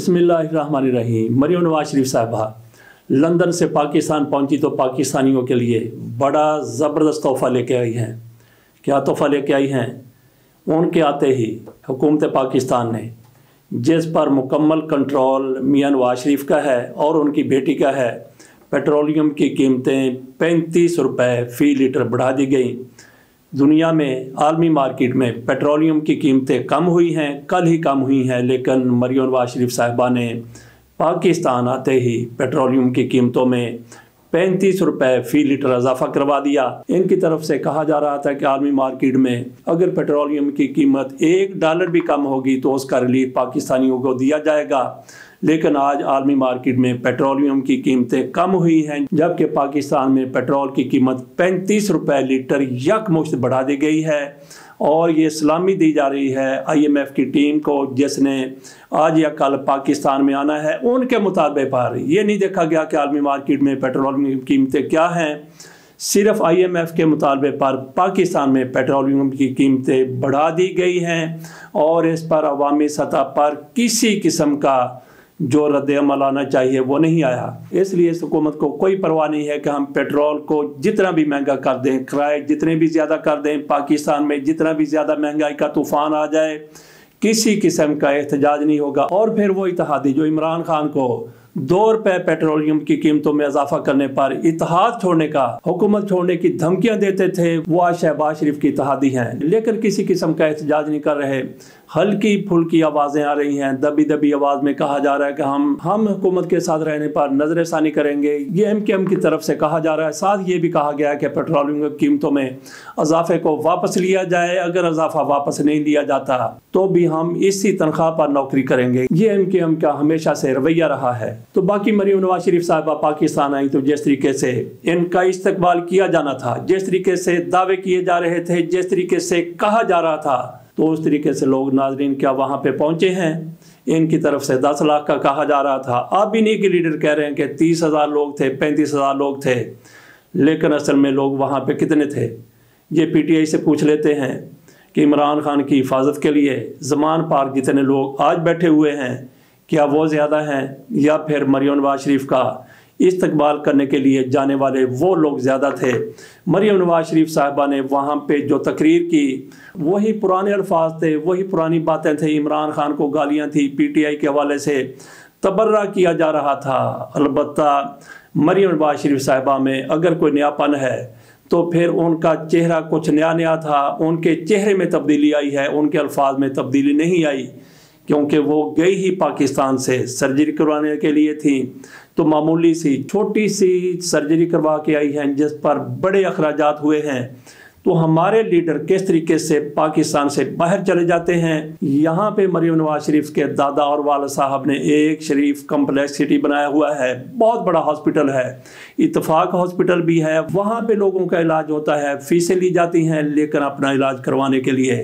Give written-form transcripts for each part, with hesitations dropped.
बिस्मिल्लाहिर्रहमानिर्रहीम। मरियम नवाज शरीफ साहबा लंदन से पाकिस्तान पहुंची तो पाकिस्तानियों के लिए बड़ा ज़बरदस्त तोहफ़ा लेके आई हैं। क्या तोहफ़ा लेके आई हैं? उनके आते ही हुकूमत पाकिस्तान ने, जिस पर मुकम्मल कंट्रोल मियां नवाज शरीफ का है और उनकी बेटी का है, पेट्रोलियम की कीमतें 35 रुपये फ़ी लीटर बढ़ा दी गई। दुनिया में आलमी मार्केट में पेट्रोलियम की कीमतें कम हुई हैं, कल ही कम हुई हैं, लेकिन मरियम नवाज शरीफ साहिबा ने पाकिस्तान आते ही पेट्रोलियम की कीमतों में 35 रुपये फ़ी लीटर इजाफा करवा दिया। इनकी तरफ से कहा जा रहा था कि आलमी मार्केट में अगर पेट्रोलियम की कीमत $1 भी कम होगी तो उसका रिलीफ पाकिस्तानियों को दिया जाएगा, लेकिन आज आलमी मार्केट में पेट्रोलियम की कीमतें कम हुई हैं, जबकि पाकिस्तान में पेट्रोल की कीमत 35 रुपये लीटर यकमुश्त बढ़ा दी गई है। और ये सलामी दी जा रही है IMF की टीम को, जिसने आज या कल पाकिस्तान में आना है। उनके मुताबिक पर ये नहीं देखा गया कि आलमी मार्केट में पेट्रोलियम की कीमतें क्या हैं, सिर्फ IMF के मुताबिक पर पाकिस्तान में पेट्रोलियम की कीमतें बढ़ा दी गई हैं और इस पर अवामी सतह पर किसी किस्म का जो रद्द-ए-अमल आना चाहिए वो नहीं आया। इसलिए इस हुकूमत को कोई परवाह नहीं है कि हम पेट्रोल को जितना भी महंगा कर दें, किराए जितने भी ज़्यादा कर दें, पाकिस्तान में जितना भी ज़्यादा महंगाई का तूफ़ान आ जाए, किसी किस्म का एहतजाज नहीं होगा। और फिर वो इत्तेहादी जो इमरान खान को 2 रुपये पेट्रोलियम की कीमतों में इजाफा करने पर इत्तेहाद छोड़ने का, हुकूमत छोड़ने की धमकियां देते थे, वो आज शहबाज शरीफ की इत्तेहादी हैं, लेकिन किसी किस्म का एहतजाज नहीं कर रहे। हल्की फुल्की आवाज़ें आ रही हैं, दबी दबी आवाज़ में कहा जा रहा है कि हम हुकूमत के साथ रहने पर नजरसानी करेंगे। ये MKM की तरफ से कहा जा रहा है। साथ ये भी कहा गया है कि पेट्रोलियम की कीमतों में इजाफे को वापस लिया जाए। अगर इजाफा वापस नहीं लिया जाता तो भी हम इसी तनख्वाह पर नौकरी करेंगे। ये MKM का हमेशा से रवैया रहा है। तो बाकी मरियम नवाज शरीफ साहबा पाकिस्तान आई तो जिस तरीके से इनका इस्तकबाल किया जाना था, जिस तरीके से दावे किए जा रहे थे, जिस तरीके से कहा जा रहा था, तो उस तरीके से लोग नाजरीन क्या वहाँ पे पहुँचे हैं। इनकी तरफ से 10 लाख का कहा जा रहा था। अब इन्हीं के लीडर कह रहे हैं कि 30,000 लोग थे, 35,000 लोग थे, लेकिन असल में लोग वहाँ पे कितने थे? ये PTI से पूछ लेते हैं कि इमरान खान की हिफाजत के लिए ज़मान पार्क जितने लोग आज बैठे हुए हैं, क्या वो ज़्यादा हैं या फिर मरियम नवाज शरीफ का इस्तकबाल करने के लिए जाने वाले वो लोग ज़्यादा थे? मरियम नवाज शरीफ साहिबा ने वहाँ पे जो तकरीर की वही पुराने अल्फाज थे, वही पुरानी बातें थी। इमरान खान को गालियाँ थी, PTI के हवाले से तबर्रा किया जा रहा था। अलबत्ता मरियम नवाज शरीफ साहिबा में अगर कोई नयापन है तो फिर उनका चेहरा कुछ नया नया था। उनके चेहरे में तब्दीली आई है, उनके अल्फाज में तब्दीली नहीं आई, क्योंकि वो गई ही पाकिस्तान से सर्जरी करवाने के लिए थी। तो मामूली सी छोटी सी सर्जरी करवा के आई हैं, जिस पर बड़े अखराजात हुए हैं। तो हमारे लीडर किस तरीके से पाकिस्तान से बाहर चले जाते हैं। यहाँ पे मरियम नवाज शरीफ के दादा और वालिद साहब ने एक शरीफ कम्प्लेक्स सिटी बनाया हुआ है, बहुत बड़ा हॉस्पिटल है, इत्तेफाक हॉस्पिटल भी है। वहाँ पे लोगों का इलाज होता है, फीसें ली जाती हैं, लेकिन अपना इलाज करवाने के लिए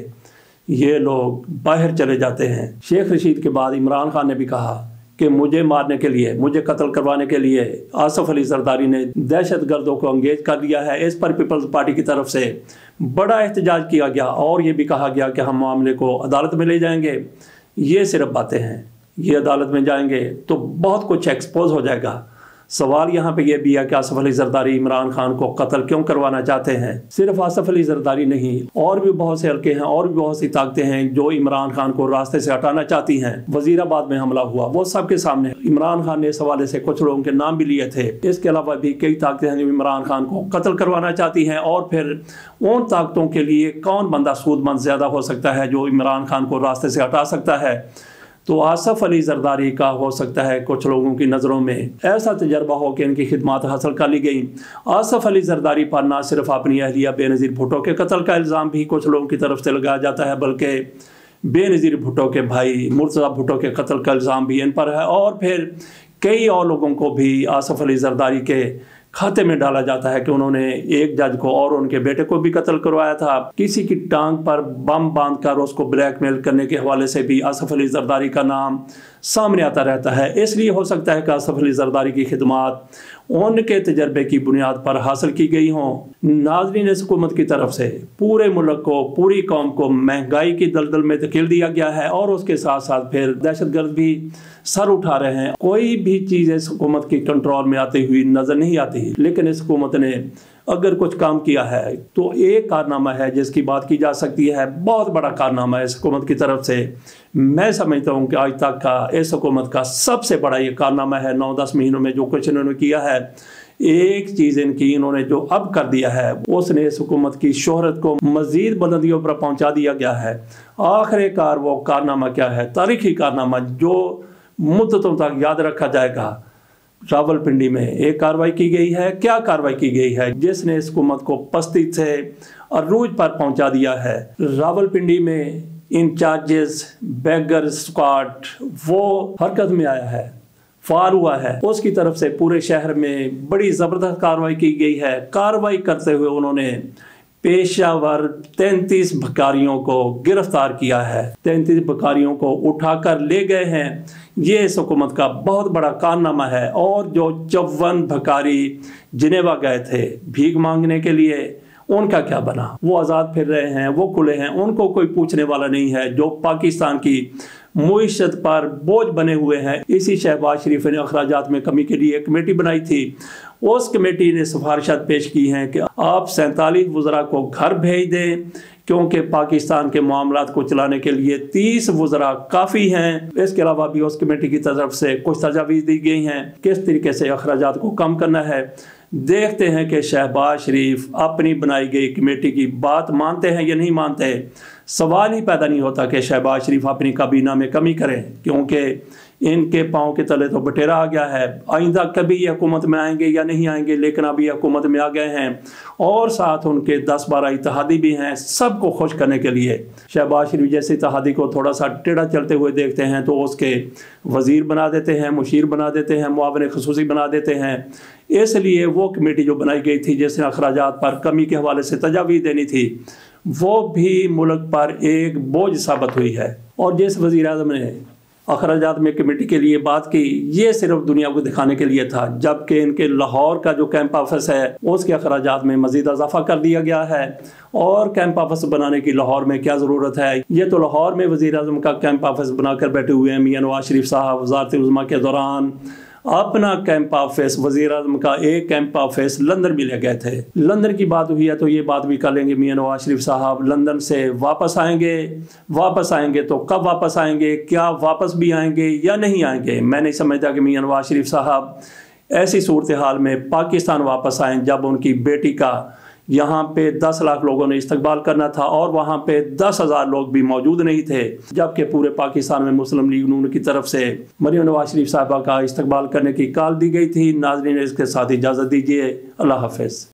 ये लोग बाहर चले जाते हैं। शेख रशीद के बाद इमरान खान ने भी कहा कि मुझे मारने के लिए, मुझे कत्ल करवाने के लिए आसिफ अली जरदारी ने दहशत गर्दों को अंगेज कर दिया है। इस पर पीपल्स पार्टी की तरफ से बड़ा एहतजाज किया गया और ये भी कहा गया कि हम मामले को अदालत में ले जाएंगे। ये सिर्फ बातें हैं, ये अदालत में जाएंगे तो बहुत कुछ एक्सपोज हो जाएगा। सवाल यहाँ पे ये भी है कि आसिफ अली जरदारी इमरान खान को कत्ल क्यों करवाना चाहते हैं? सिर्फ आसिफ अली जरदारी नहीं, और भी बहुत से हल्के हैं और भी बहुत सी ताकतें हैं जो इमरान खान को रास्ते से हटाना चाहती हैं। वजीराबाद में हमला हुआ, वो सबके सामने इमरान खान ने इस हवाले से कुछ लोगों के नाम भी लिए थे। इसके अलावा भी कई ताकतें हैं जो इमरान खान को कत्ल करवाना चाहती हैं। और फिर उन ताकतों के लिए कौन बंदा सूदमंद ज़्यादा हो सकता है जो इमरान खान को रास्ते से हटा सकता है? तो आसिफ अली जरदारी का हो सकता है कुछ लोगों की नज़रों में ऐसा तजर्बा हो कि इनकी खिदमत हासिल कर ली गई। आसिफ अली जरदारी पर ना सिर्फ अपनी अहलिया बेनज़ीर भुट्टो के कत्ल का इल्ज़ाम भी कुछ लोगों की तरफ से लगाया जाता है, बल्कि बेनज़ीर भुट्टो के भाई मुर्तज़ा भुट्टो के कत्ल का इल्ज़ाम भी इन पर है। और फिर कई और लोगों को भी आसिफ अली जरदारी के खाते में डाला जाता है कि उन्होंने एक जज को और उनके बेटे को भी कत्ल करवाया था। किसी की टांग पर बम बांधकर उसको ब्लैकमेल करने के हवाले से भी आसिफ अली जरदारी का नाम सामने आता रहता है। इसलिए हो सकता है कि आसिफ अली जरदारी की खिदमत उनके तजर्बे की बुनियाद पर हासिल की गई हों। नाज़रीन, इस हुकूमत की तरफ से पूरे मुल्क को, पूरी कौम को महंगाई की दलदल में धकेल दिया गया है और उसके साथ साथ फिर दहशतगर्द भी सर उठा रहे हैं। कोई भी चीज़ इस हुकूमत की कंट्रोल में आती हुई नजर नहीं आती। लेकिन इस हुकूमत ने अगर कुछ काम किया है तो एक कारनामा है जिसकी बात की जा सकती है, बहुत बड़ा कारनामा है इस हुकूमत की तरफ से। मैं समझता हूँ कि आज तक का इस हुकूमत का सबसे बड़ा ये कारनामा है। 9-10 महीनों में जो कुछ इन्होंने किया है, एक चीज़ इन्होंने जो अब कर दिया है, उसने इस हुकूमत की शोहरत को मज़ीद बुलंदियों पर पहुँचा दिया गया है। आखिरकार वो कारनामा क्या है, तारीखी कारनामा जो मुद्दतों तक याद रखा जाएगा। रावलपिंडी में एक कार्रवाई की गई है। क्या कार्रवाई की गई है जिसने इस हुकूमत को पस्ती से अरूज पर पहुंचा दिया है। रावलपिंडी में इंचार्जेस बेगर स्क्वाड वो हरकत में आया है, फार हुआ है। उसकी तरफ से पूरे शहर में बड़ी ज़बरदस्त कार्रवाई की गई है। कार्रवाई करते हुए उन्होंने पेशावर 33 भिखारियों को गिरफ्तार किया है। 33 भिखारियों को उठाकर ले गए हैं। ये इस हुकूमत का बहुत बड़ा कारनामा है। और जो 54 भिखारी जिनेवा गए थे भीख मांगने के लिए, उनका क्या बना? वो आज़ाद फिर रहे हैं, वो खुले हैं, उनको कोई पूछने वाला नहीं है। जो पाकिस्तान की मुईशत पर बोझ बने हुए हैं। इसी शहबाज शरीफ ने अखराजात में कमी के लिए एक कमेटी बनाई थी। उस कमेटी ने सिफारिशात पेश की हैं कि आप 47 वज़रा को घर भेज दें, क्योंकि पाकिस्तान के मामलात को चलाने के लिए 30 वज़रा काफ़ी हैं। इसके अलावा भी उस कमेटी की तरफ से कुछ तजावीज़ दी गई हैं किस तरीके से अखराजात को कम करना है। देखते हैं कि शहबाज शरीफ अपनी बनाई गई कमेटी की बात मानते हैं या नहीं मानते। सवाल ही पैदा नहीं होता कि शहबाज शरीफ अपनी काबीना में कमी करें, क्योंकि इनके पाँव के तले तो बटेरा आ गया है। आइंदा कभी ये हुकूमत में आएंगे या नहीं आएंगे, लेकिन अभी हुकूमत में आ गए हैं और साथ उनके 10-12 इत्तेहादी भी हैं सबको खुश करने के लिए। शहबाज शरीफ जैसे इत्तेहादी को थोड़ा सा टेढ़ा चलते हुए देखते हैं तो उसके वज़ीर बना देते हैं, मुशीर बना देते हैं, मुआविन ख़ुसूसी बना देते हैं। इसलिए वो कमेटी जो बनाई गई थी जिसने अखराजात पर कमी के हवाले से तजावीज़ देनी थी, वो भी मुल्क पर एक बोझ साबित हुई है। और जिस वज़ीर आज़म ने अखराजात में कमेटी के लिए बात की, ये सिर्फ दुनिया को दिखाने के लिए था, जबकि इनके लाहौर का जो कैंप ऑफिस है उसके अखराजात में मज़ीद इजाफा कर दिया गया है। और कैंप ऑफिस बनाने की लाहौर में क्या ज़रूरत है? ये तो लाहौर में वज़ीर आज़म का कैंप ऑफिस बनाकर बैठे हुए हैं। मियां नवाज शरीफ साहब वज़ारत-ए-उज़्मा के दौरान अपना कैंप ऑफिस, वज़ीर आज़म का एक कैंप ऑफिस लंदन भी ले गए थे। लंदन की बात हुई है तो ये बात भी कर लेंगे। मियां नवाज शरीफ साहब लंदन से वापस आएंगे तो कब वापस आएंगे, क्या वापस भी आएंगे या नहीं आएंगे? मैं नहीं समझता कि मियां नवाज शरीफ साहब ऐसी सूरत हाल में पाकिस्तान वापस आएँ जब उनकी बेटी का यहाँ पे 10 लाख लोगों ने इस्तकबाल करना था और वहाँ पे 10,000 लोग भी मौजूद नहीं थे, जबकि पूरे पाकिस्तान में मुस्लिम लीग नून की तरफ से मरियम नवाज शरीफ साहबा का इस्तकबाल करने की कॉल दी गई थी। नाज़रीन, इसके साथ इजाज़त दीजिए। अल्लाह हाफ़िज़।